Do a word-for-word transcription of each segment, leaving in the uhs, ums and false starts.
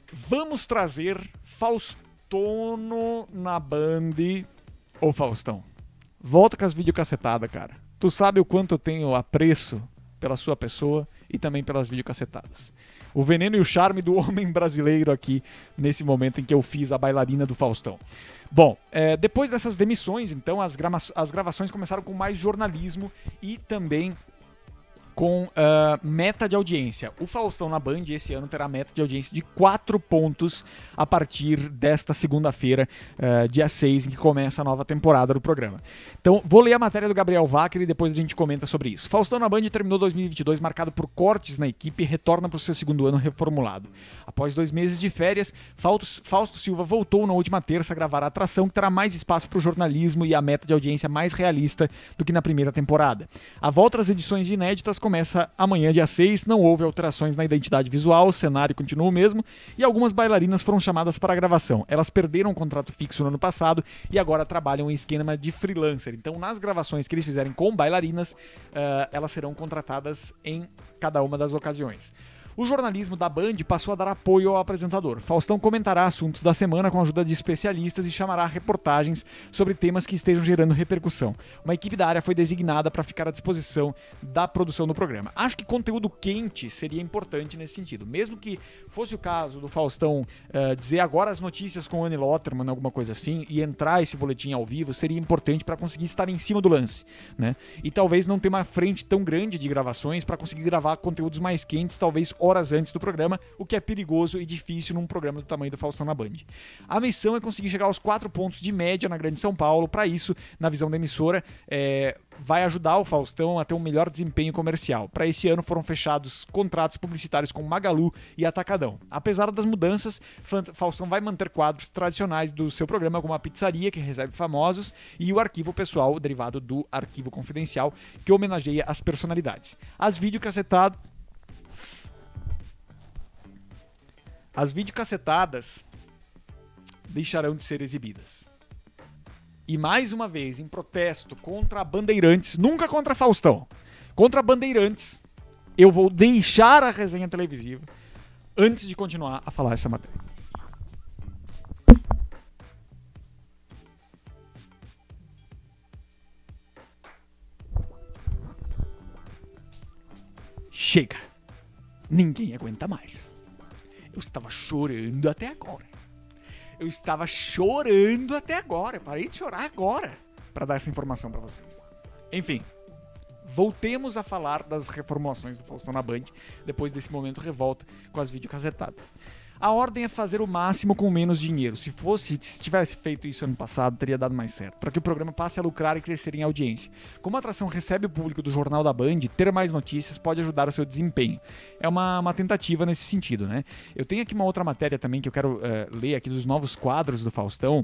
vamos trazer Faustono na Band. Ô Faustão, volta com as videocacetadas, cara. Tu sabe o quanto eu tenho apreço pela sua pessoa e também pelas videocacetadas. O veneno e o charme do homem brasileiro aqui, nesse momento em que eu fiz a bailarina do Faustão. Bom, é, depois dessas demissões, então, as, grama- as gravações começaram com mais jornalismo e também com uh, meta de audiência. O Faustão na Band esse ano terá meta de audiência de quatro pontos a partir desta segunda-feira, uh, dia seis, em que começa a nova temporada do programa. Então, vou ler a matéria do Gabriel Wacker e depois a gente comenta sobre isso. Faustão na Band terminou dois mil e vinte e dois marcado por cortes na equipe e retorna para o seu segundo ano reformulado. Após dois meses de férias, Fausto, Fausto Silva voltou na última terça a gravar a atração que terá mais espaço para o jornalismo e a meta de audiência mais realista do que na primeira temporada. A volta às edições inéditas começa amanhã, dia seis, não houve alterações na identidade visual, o cenário continua o mesmo e algumas bailarinas foram chamadas para a gravação. Elas perderam o contrato fixo no ano passado e agora trabalham em esquema de freelancer. Então, nas gravações que eles fizerem com bailarinas, uh, elas serão contratadas em cada uma das ocasiões. O jornalismo da Band passou a dar apoio ao apresentador. Faustão comentará assuntos da semana com a ajuda de especialistas e chamará reportagens sobre temas que estejam gerando repercussão. Uma equipe da área foi designada para ficar à disposição da produção do programa. Acho que conteúdo quente seria importante nesse sentido. Mesmo que fosse o caso do Faustão uh, dizer agora as notícias com o Annie Lotterman, alguma coisa assim, e entrar esse boletim ao vivo, seria importante para conseguir estar em cima do lance, né? E talvez não ter uma frente tão grande de gravações para conseguir gravar conteúdos mais quentes, talvez horas antes do programa, o que é perigoso e difícil num programa do tamanho do Faustão na Band. A missão é conseguir chegar aos quatro pontos de média na Grande São Paulo. Para isso, na visão da emissora, é, vai ajudar o Faustão a ter um melhor desempenho comercial. Para esse ano foram fechados contratos publicitários com Magalu e Atacadão. Apesar das mudanças, Faustão vai manter quadros tradicionais do seu programa, como a pizzaria, que recebe famosos, e o arquivo pessoal, derivado do arquivo confidencial, que homenageia as personalidades. As videocacetadas As videocacetadas deixarão de ser exibidas. E mais uma vez, em protesto contra a Bandeirantes, nunca contra Faustão, contra a Bandeirantes, eu vou deixar a resenha televisiva antes de continuar a falar essa matéria. Chega. Ninguém aguenta mais. Eu estava chorando até agora. Eu estava chorando até agora. Eu parei de chorar agora para dar essa informação para vocês. Enfim, voltemos a falar das reformulações do Faustão na Band depois desse momento revolta com as videocacetadas. A ordem é fazer o máximo com menos dinheiro. Se fosse, se tivesse feito isso ano passado, teria dado mais certo, para que o programa passe a lucrar e crescer em audiência. Como a atração recebe o público do Jornal da Band, ter mais notícias pode ajudar o seu desempenho. É uma, uma tentativa nesse sentido, né? Eu tenho aqui uma outra matéria também que eu quero uh, ler aqui dos novos quadros do Faustão.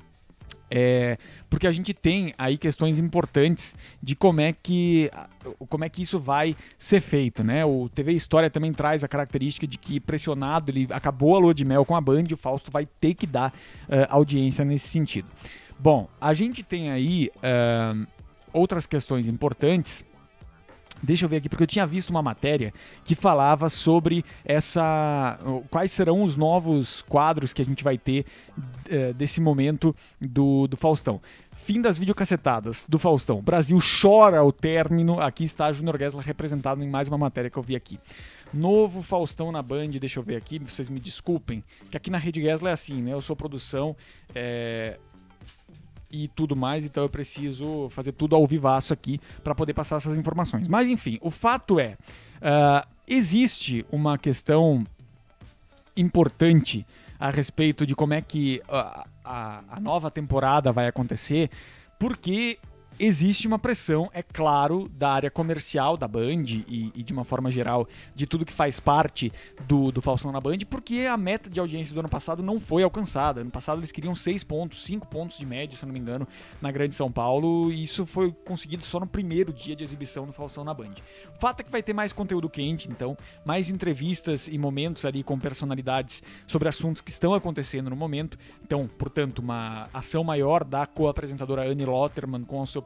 É, porque a gente tem aí questões importantes de como é que como é que isso vai ser feito, né? O T V História também traz a característica de que, pressionado, ele acabou a lua de mel com a Band, o Fausto vai ter que dar uh, audiência nesse sentido. Bom, a gente tem aí uh, outras questões importantes. Deixa eu ver aqui, porque eu tinha visto uma matéria que falava sobre essa, quais serão os novos quadros que a gente vai ter uh, desse momento do, do Faustão. Fim das videocacetadas do Faustão. Brasil chora ao término. Aqui está Júnior Guesla representado em mais uma matéria que eu vi aqui. Novo Faustão na Band, deixa eu ver aqui, vocês me desculpem, que aqui na Rede Guesla é assim, né? Eu sou produção, é... e tudo mais, então eu preciso fazer tudo ao vivaço aqui para poder passar essas informações. Mas enfim, o fato é, uh, existe uma questão importante a respeito de como é que a, a, a nova temporada vai acontecer, porque existe uma pressão, é claro, da área comercial da Band e, e de uma forma geral de tudo que faz parte do, do Faustão na Band, porque a meta de audiência do ano passado não foi alcançada. Ano passado eles queriam seis pontos, cinco pontos de média, se não me engano, na Grande São Paulo, e isso foi conseguido só no primeiro dia de exibição do Faustão na Band. O fato é que vai ter mais conteúdo quente, então, mais entrevistas e momentos ali com personalidades sobre assuntos que estão acontecendo no momento. Então, portanto, uma ação maior da co-apresentadora Annie Lotterman com o seu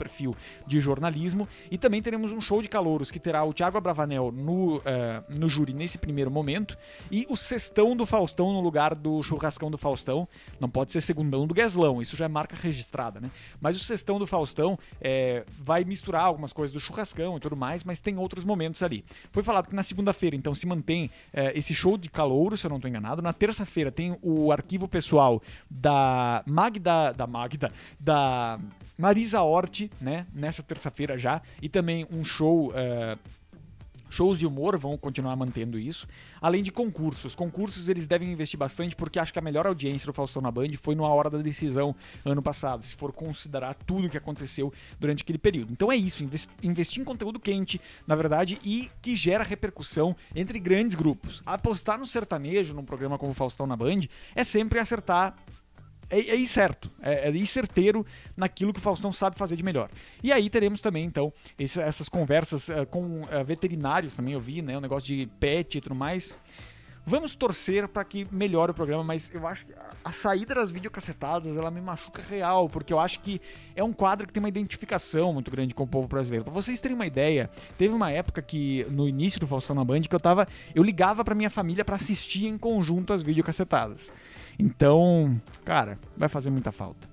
perfil de jornalismo. E também teremos um show de calouros que terá o Thiago Abravanel no, uh, no júri nesse primeiro momento e o Sextão do Faustão no lugar do Churrascão do Faustão. Não pode ser Segundão do Gueslão, isso já é marca registrada, né? Mas o Sextão do Faustão é, vai misturar algumas coisas do Churrascão e tudo mais, mas tem outros momentos ali. Foi falado que na segunda-feira, então, se mantém é, esse show de calouros, se eu não estou enganado. Na terça-feira tem o arquivo pessoal da Magda, da Magda, da Marisa Hort, né? Nessa terça-feira já, e também um show... É, shows de humor vão continuar mantendo isso, além de concursos. Concursos eles devem investir bastante porque acho que a melhor audiência do Faustão na Band foi numa hora da decisão ano passado, se for considerar tudo o que aconteceu durante aquele período. Então é isso, investir em conteúdo quente, na verdade, e que gera repercussão entre grandes grupos. Apostar no sertanejo, num programa como o Faustão na Band, é sempre acertar. É, é ir certo, é, é ir certeiro naquilo que o Faustão sabe fazer de melhor. E aí teremos também, então, esse, essas conversas uh, com uh, veterinários também, eu vi, né, um negócio de pet e tudo mais. Vamos torcer para que melhore o programa, mas eu acho que a saída das videocassetadas, ela me machuca real, porque eu acho que é um quadro que tem uma identificação muito grande com o povo brasileiro. Para vocês terem uma ideia, teve uma época que, no início do Faustão na Band, que eu tava, eu ligava para minha família para assistir em conjunto as videocassetadas. Então, cara, vai fazer muita falta.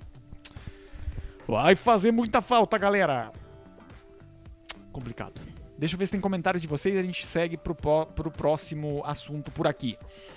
Vai fazer muita falta, galera. Complicado. Deixa eu ver se tem comentários de vocês e a gente segue pro, pro próximo assunto por aqui.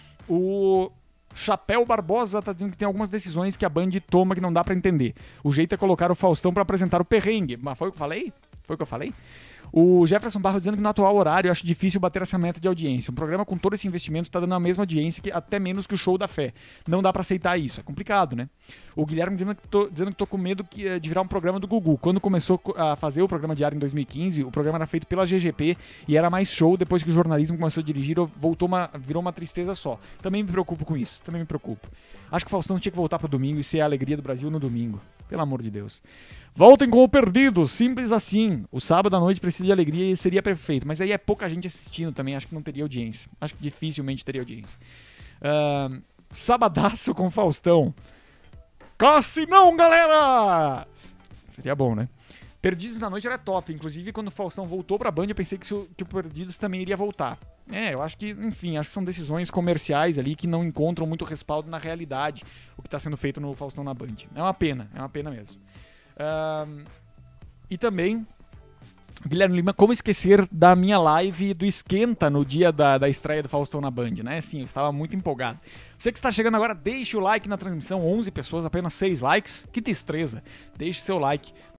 O Chapéu Barbosa tá dizendo que tem algumas decisões que a Band toma que não dá pra entender. O jeito é colocar o Faustão pra apresentar o perrengue. Mas foi o que eu falei? Foi o que eu falei? O Jefferson Barro dizendo que no atual horário eu acho difícil bater essa meta de audiência. Um programa com todo esse investimento está dando a mesma audiência, que até menos que o Show da Fé. Não dá pra aceitar isso, é complicado, né? O Guilherme dizendo que tô, dizendo que tô com medo que, de virar um programa do Gugu. Quando começou a fazer o programa diário em dois mil e quinze, o programa era feito pela G G P e era mais show. Depois que o jornalismo começou a dirigir, voltou uma, virou uma tristeza só. Também me preocupo com isso, também me preocupo. Acho que o Faustão tinha que voltar pro domingo e ser a alegria do Brasil no domingo. Pelo amor de Deus. Voltem com o Perdido, simples assim. O sábado à noite precisa de alegria e seria perfeito. Mas aí é pouca gente assistindo também, acho que não teria audiência. Acho que dificilmente teria audiência. Uh, sabadaço com Faustão. Casse não, galera! Seria bom, né? Perdidos na Noite era top. Inclusive, quando o Faustão voltou pra Band, eu pensei que, o, que o Perdidos também iria voltar. É, eu acho que, enfim, acho que são decisões comerciais ali que não encontram muito respaldo na realidade, o que está sendo feito no Faustão na Band. É uma pena, é uma pena mesmo. Um, e também, Guilherme Lima, como esquecer da minha live do Esquenta no dia da, da estreia do Faustão na Band, né? Sim, eu estava muito empolgado. Você que está chegando agora, deixe o like na transmissão, onze pessoas, apenas seis likes. Que destreza. Deixe seu like